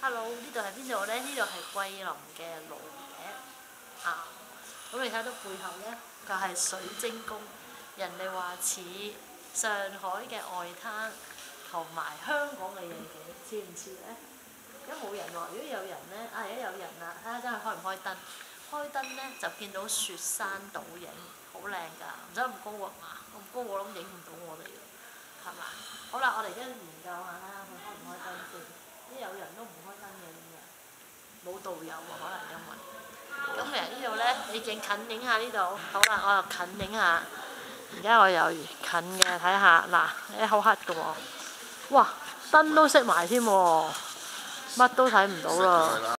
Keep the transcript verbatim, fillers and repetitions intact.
Hello，呢度係邊度咧？呢度係桂林嘅蘆野啊。咁你睇到背後咧，就係、是、水晶宮。人哋話似上海嘅外灘同埋香港嘅夜景，似唔似咧？而家冇人喎，如果有人咧，啊而家有人啦，睇下真係開唔開燈？開燈咧就見到雪山倒影，好靚㗎，唔使咁高啊嘛，咁高我諗影唔到我哋㗎，係嘛？好啦，我哋而家研究下啦，佢開唔開燈先？啲有人都唔開燈嘅，點解？冇導遊喎，可能因為。咁其實呢度咧，你影近影下呢度，好啦，我又近影下。而家我又近嘅睇下，嗱，誒好黑㗎喎，哇，燈都熄埋添喎，乜都睇唔到啦。